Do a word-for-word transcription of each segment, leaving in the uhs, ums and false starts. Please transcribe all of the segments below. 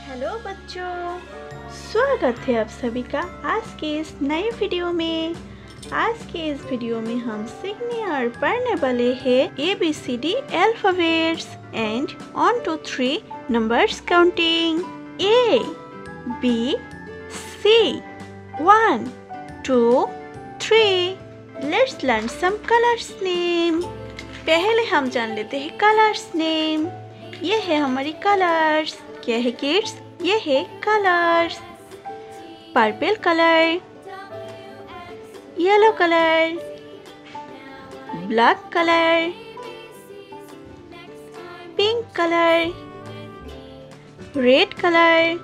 Hello बच्चों, स्वागत है आप सभी का आज के इस नए वीडियो में। आज के इस वीडियो में हम सीखने और पढ़ने वाले हैं A B C D alphabets and one two three numbers counting. A B C one two three. Let's learn some colours name. पहले हम जान लेते हैं कलर्स नेम। ये है हमारी कलर्स। क्या है किड्स? ये है colours. Purple colour, yellow colour, black colour, pink colour, red colour,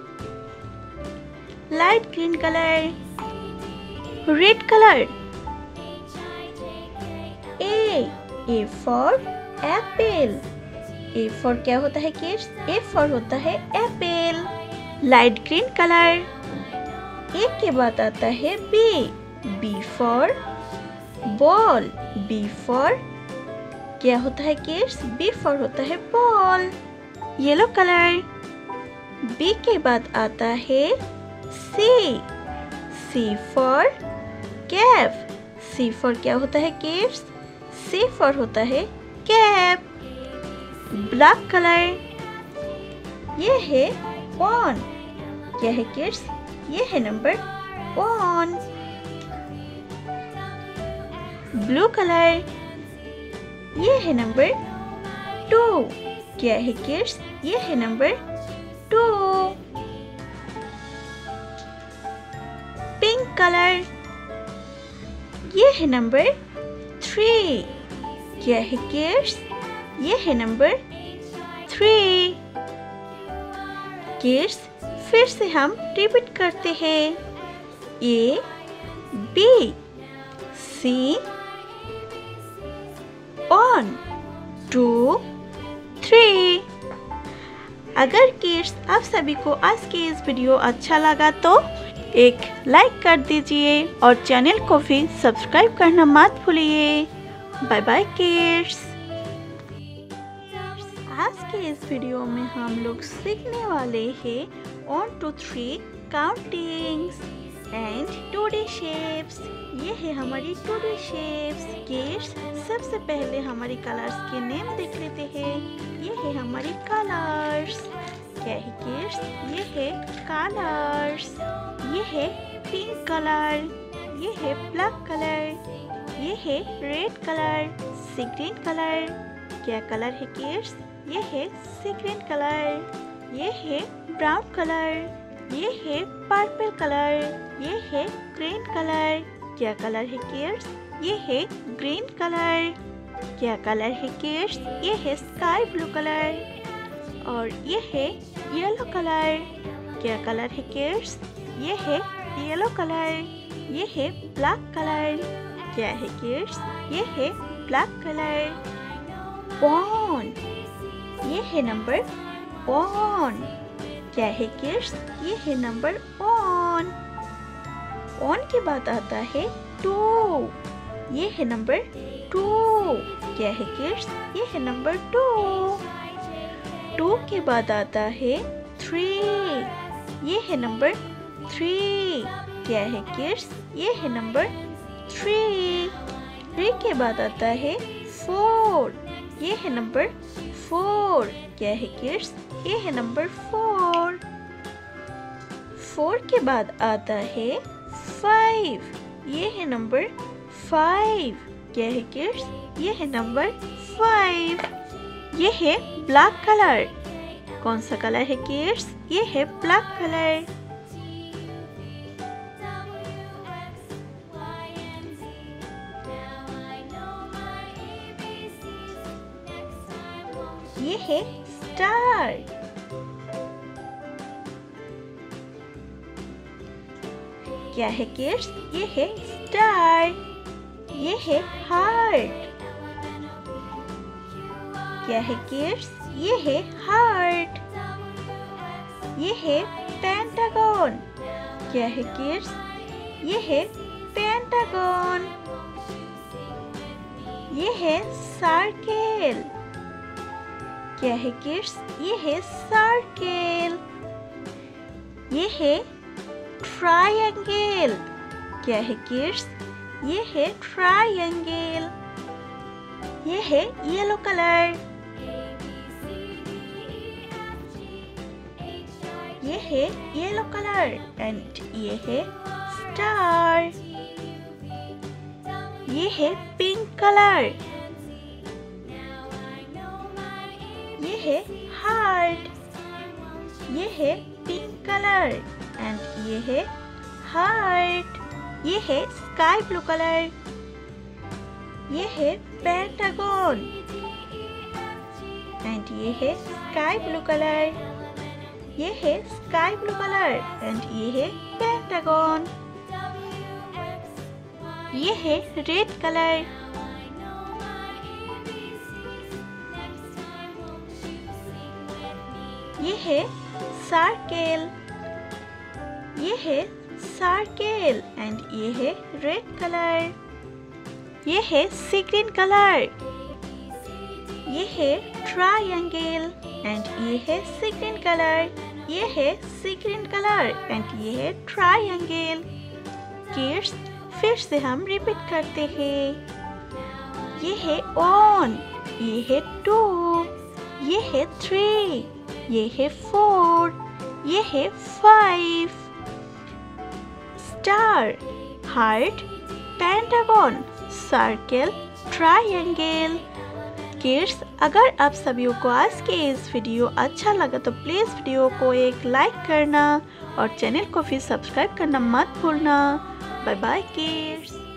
light green colour, red colour. A A for apple. A for क्या होता है किड्स? ए फॉर होता है apple. Light green colour. A के बाद आता है B. B for ball. B for क्या होता है किड्स? बी फॉर होता है बॉल। Yellow colour. बी के बाद आता है C. C for cap. C for क्या होता है किड्स? सी फॉर होता है कैप। Black colour. ये है वन। क्या है किड्स? ये है नंबर वन। Blue colour. ये है नंबर टू। क्या है किड्स? ये है नंबर टू। Pink colour. ये है नंबर थ्री। क्या है किड्स? ये है नंबर थ्री। किड्स फिर से हम रिपीट करते हैं। A B C one two three. अगर किड्स आप सभी को आज के इस वीडियो अच्छा लगा तो एक लाइक कर दीजिए और चैनल को भी सब्सक्राइब करना मत भूलिए। Bye bye kids. आज के इस वीडियो में हम लोग सीखने वाले हैं one two three countings and two D shapes. ये है हमारी टू डी शेप्स। किड्स सबसे पहले हमारी कलर्स के नेम देख लेते हैं। ये है हमारी कलर्स। क्या है किड्स? ये है कलर्स। ये है पिंक कलर। ये है ब्लैक कलर। ये है red colour. See green colour. क्या कलर है किड्स? ये है सी ग्रीन कलर। ये है ब्राउन कलर। ये है पर्पल कलर। ये है ग्रीन कलर। क्या कलर है किड्स? ये है ग्रीन कलर। क्या कलर है किड्स? ये है स्काई ब्लू कलर। और ये है येलो कलर। क्या कलर है किड्स? ये है येलो कलर। ये है ब्लैक कलर। क्या है किड्स? ये है ब्लैक कलर। वन। ये है नंबर वन। क्या है किड्स? ये है नंबर वन। वन के बाद आता है टू। ये है नंबर टू। क्या है किड्स? ये है नंबर टू। टू के बाद आता है थ्री। ये है नंबर थ्री। क्या है किड्स? ये है नंबर थ्री। थ्री के बाद आता है फोर। ये है नंबर फोर। क्या है किड्स? ये है नंबर फोर। फोर के बाद आता है फाइव। ये है नंबर फाइव। क्या है किड्स? ये है नंबर फाइव। ये है ब्लैक कलर। कौन सा कलर है किड्स? ये है ब्लैक कलर। ये है स्टार। क्या है किड्स? ये है स्टार। ये है हार्ट। क्या है किड्स? ये है हार्ट। ये है पेंटागन। क्या है किड्स? ये है पेंटागन। ये है सर्कल। क्या है किड्स? ये है सर्कल। ये है ट्रायंगल। क्या है किड्स? ये है ट्रायंगल। ये है येलो कलर। ये है येलो कलर एंड ये है स्टार। ये है पिंक कलर। ये है हार्ट। ये है पिंक कलर एंड ये है हार्ट। ये है स्काई ब्लू कलर। ये है पेंटागन एंड ये है स्काई ब्लू कलर। ये है स्काई ब्लू कलर एंड ये है पेंटागन। ये है रेड कलर। ये है सर्कल। ये है सर्कल एंड ये है रेड कलर। ये है सी ग्रीन कलर। ये है ट्रायंगल एंड ये है सी ग्रीन कलर। ये है सी ग्रीन कलर एंड ये है ट्रायंगल। किड्स, फिर से हम रिपीट करते हैं। ये है वन, ये है टू, ये है थ्री, ये है फोर, ये है five. Star, heart, pentagon, circle, triangle. Kids, अगर आप सभी को आज के इस वीडियो अच्छा लगा तो प्लीज़ वीडियो को एक लाइक करना और चैनल को फिर सब्सक्राइब करना मत भूलना। Bye bye kids.